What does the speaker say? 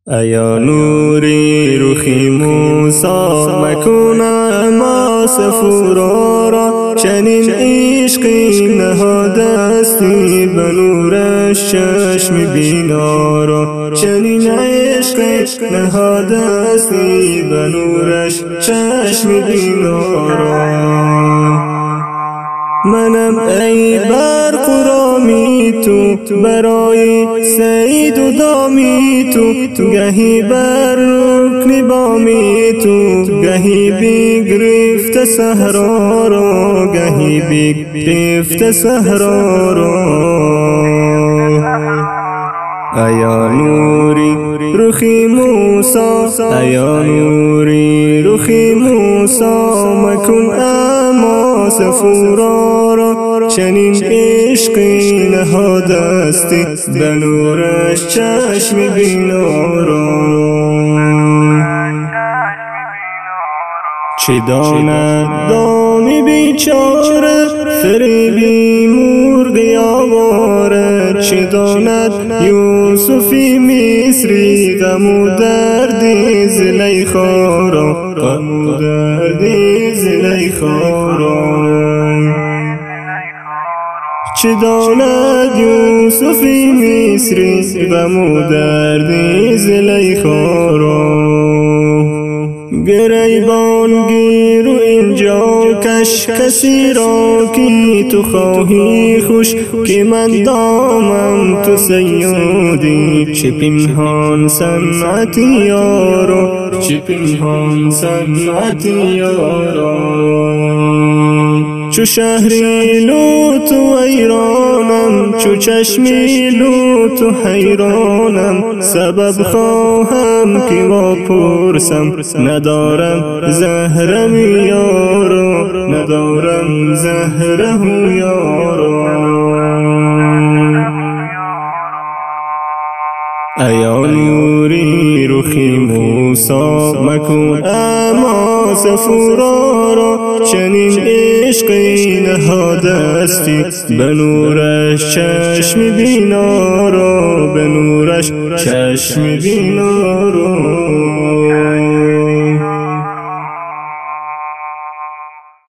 ایا نوری رخی موسی مکن ما صفورا را، چنین عشقی نهادستی به نورش چشم بینا را، چنین عشقی نهادستی به نورش چشم بینا را. منم ای برق و رامی تو، برای سید و دامی تو، گهی بر رکن بامی تو، گهی بگرفت صحرا را، گهی بگرفت صحرا را. ایا نوری رخی موسی، ایا نوری رخی موسی مکن اما صفورا را، چنین عشقی نهادستی به نورش چشم بینا را. چه داند دامی بیچاره فریبی مرغ آواره، چه داند یوسفی مصری غم و دردی زلیخا را، غم و دردی زلیخا را. چه داند یوسفی مصری غم و دردی زلیخا را. گریبان گیر و اینجا کش کسی را که تو خواهی خوش، که من دامم تو صیادی، چه پنهان صنعتی یارا، چه پنهان صنعتی یارا. چو شهری لوط و ایرانم، چو چشمی لوط و حیرانم، سبب خواهم که واپرسم، ندارم زهرم یارا، ندارم زهره یارا. ایا نوری رخی موسی مکن اما صفورا را، چنین عشقی نهادستی به نورش چشم بینا را، به نورش چشم بینا را.